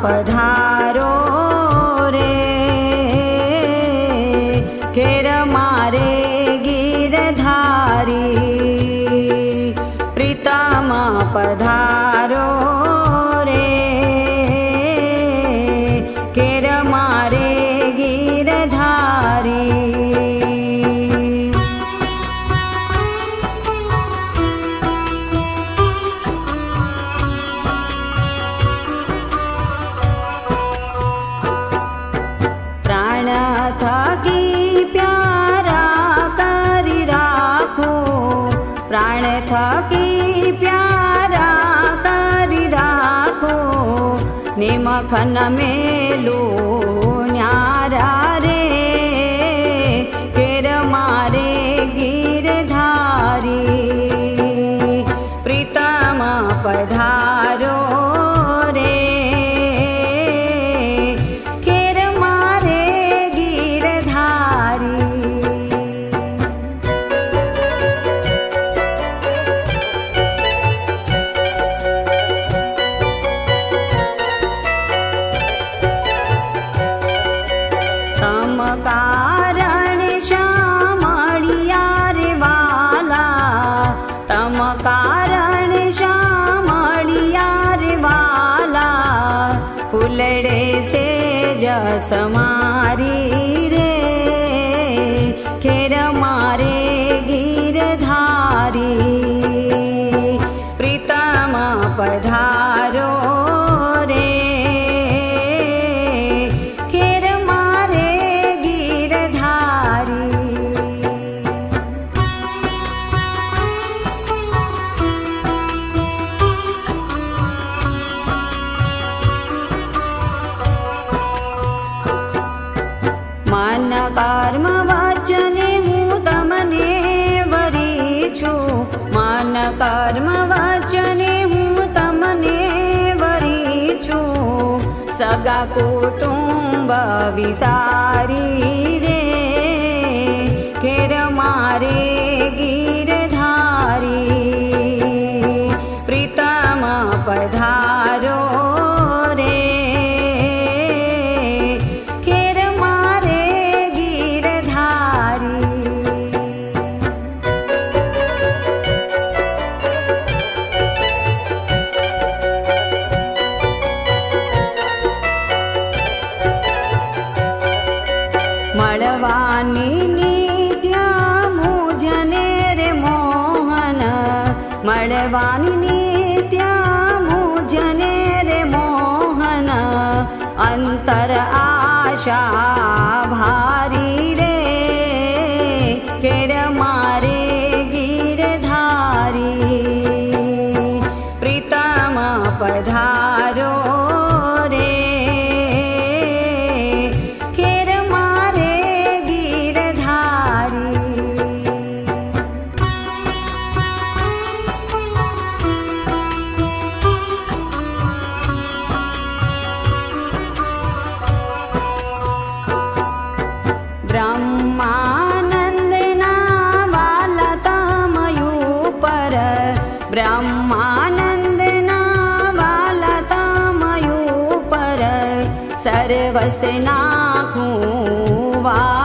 पधारो रे खेर मारे गिरधारी प्रीतम पधारो रे खेर मारे गिरधारी प्राण थकी प्यारा करी राखो निमखन मेलू न्यारा रे खेर मारे गिरधारी प्रीतम पधारो रे खेर मारे गिरधारी कारण श्यामळिया रे वाला तम कारण श्यामळिया रे वाला फुलड़े से जस मारी रे खेर मारे गिरधारी प्रीतम पधारो रे मन कर्म वचने हूँ तमने वरी छू मन कर्म वचने हूँ तमने वरी छू सगा कुटुंब विसारी रे खेर मारे गिरधारी प्रीतम पधारो रे मड़वानी नित्या मुझने रे मोहन मड़वानी नित्या मुझने रे मोहन अंतर आशा भारी रे खेर मारे गिरधारी प्रीतम पधारो रे ब्रह्मानंद ना वाला तमयू पर ब्रह्मानंद ना वाला तमयू पर सर्वस नाखूं वा